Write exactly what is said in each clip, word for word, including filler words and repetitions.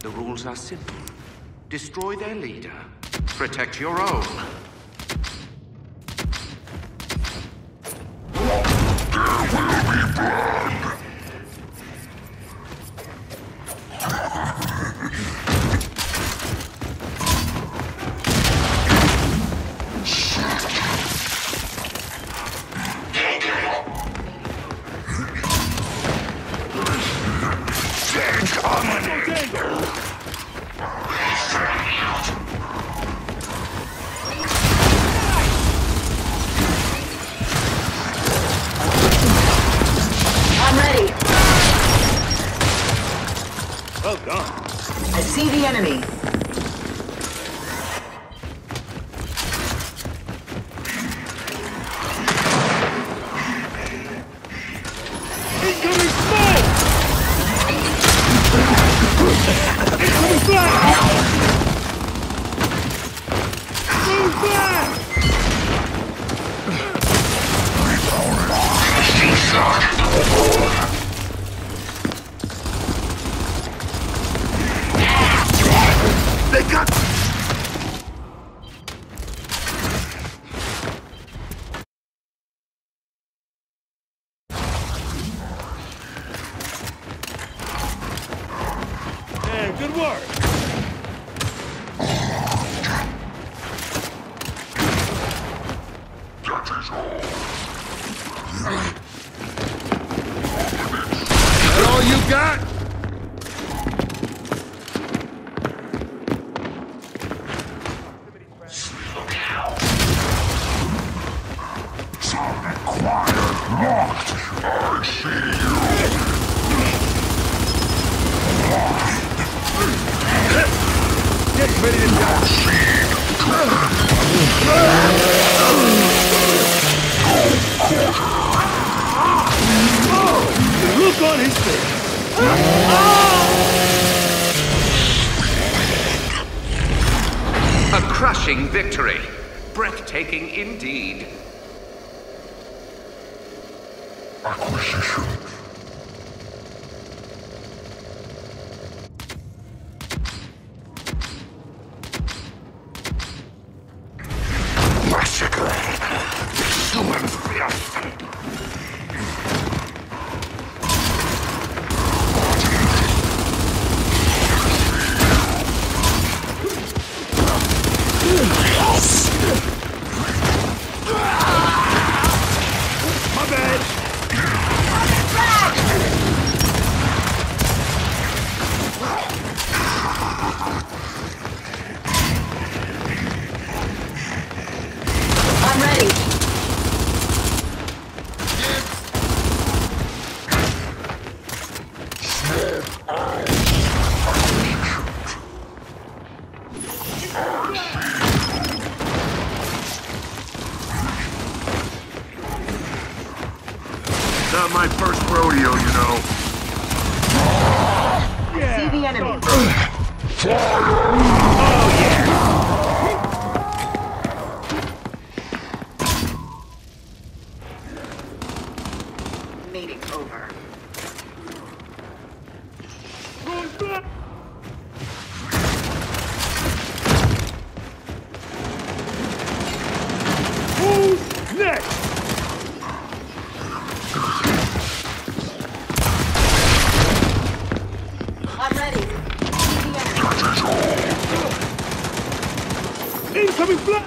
The rules are simple. Destroy their leader. Protect your own. I see the enemy. Incoming smoke! Incoming flash! Move back! They got... Man, good work! That is all you got? Locked. I see you. Get ready to die. The look on his face. A crushing victory. Breathtaking indeed. Acquisition. Massacre. Summon fiesta. My bad. I'm ready. Not my first rodeo, you know. Yeah. See the enemy. Oh, yeah. Meeting over. Going back. Who's next? I'm ready. See the enemy. Incoming flash.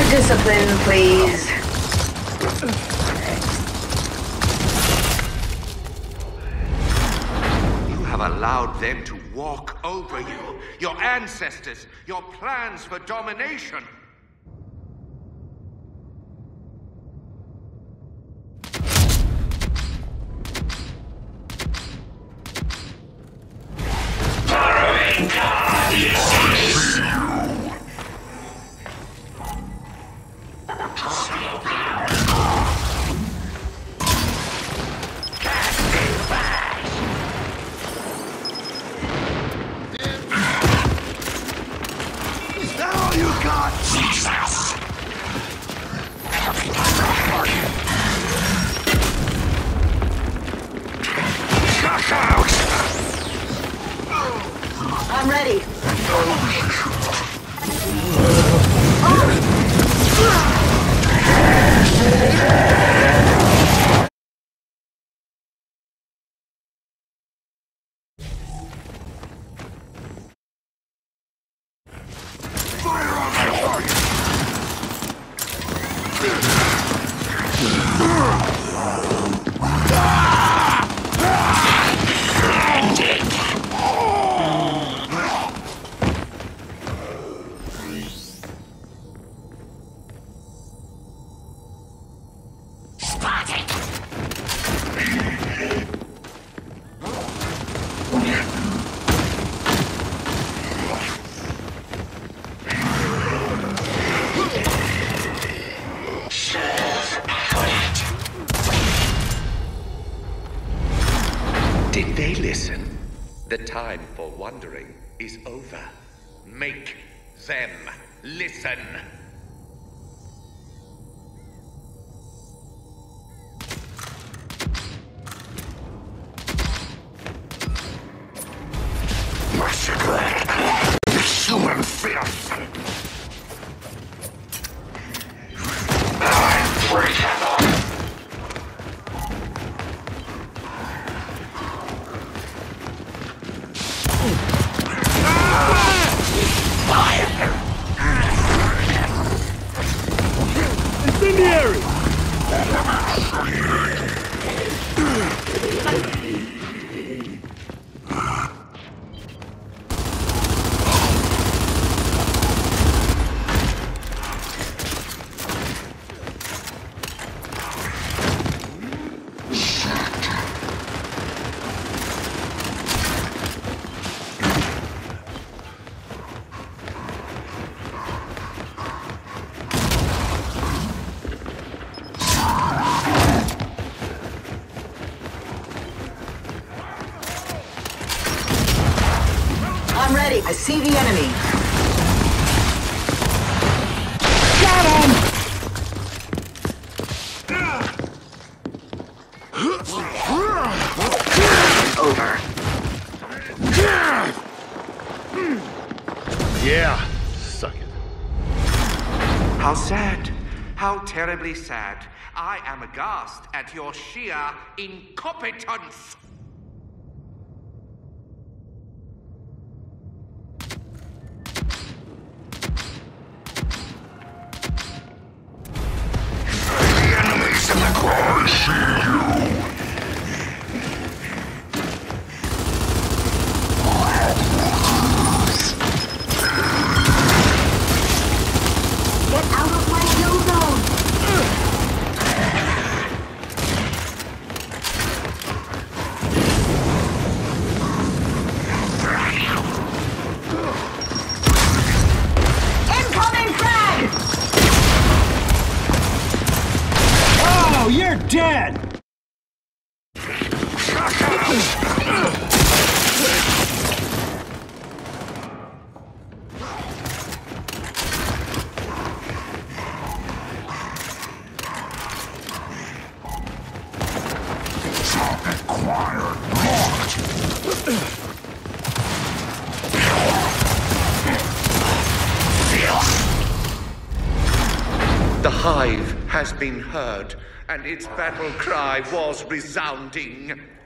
discipline, please. You have allowed them to walk over you, your ancestors, your plans for domination. I'm ready. Did they listen? The time for wondering is over. Make them listen. Massacre. Human filth. I break it. Incendiary! I'm ready. I see the enemy. Got him! Over. Yeah, suck it. How sad. How terribly sad. I am aghast at your sheer incompetence. You're dead! The Hive has been heard, and its battle cry was resounding.